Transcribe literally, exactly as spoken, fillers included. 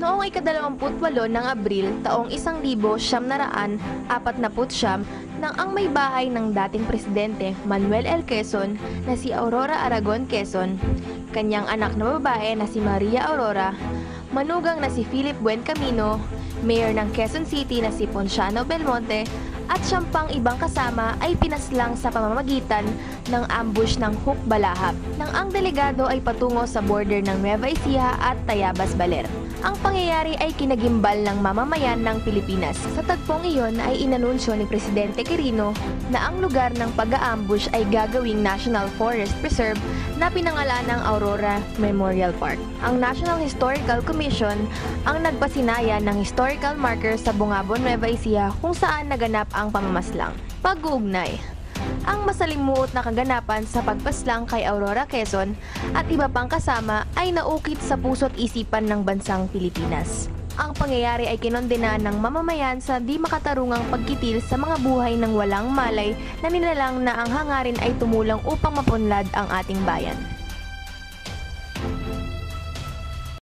Noong ikadalawamput walo ng Abril taong isang libo siyam na raan apat na putsyam nang ang may bahay ng dating presidente Manuel L. Quezon na si Aurora Aragon Quezon, kanyang anak na babae na si Maria Aurora, manugang na si Philip Buen Camino, mayor ng Quezon City na si Ponciano Belmonte, at siyang pang ibang kasama ay pinaslang sa pamamagitan ng ambush ng Hook Balahap nang ang delegado ay patungo sa border ng Nueva Ecija at Tayabas Baler. Ang pangyayari ay kinagimbal ng mamamayan ng Pilipinas. Sa tagpong iyon ay inanunsyo ni Presidente Quirino na ang lugar ng pag-aambush ay gagawing National Forest Preserve na pinangalanang Aurora Memorial Park. Ang National Historical Commission ang nagpasinaya ng historical marker sa Bungabon, Nueva Ecija kung saan naganap ang pamamaslang. Pag-uugnay. Ang masalimuot na kaganapan sa pagpaslang kay Aurora Quezon at iba pang kasama ay naukit sa puso't isipan ng bansang Pilipinas. Ang pangyayari ay kinondena ng mamamayan sa di makatarungang pagkitil sa mga buhay ng walang malay na nilalang na ang hangarin ay tumulang upang mapunlad ang ating bayan.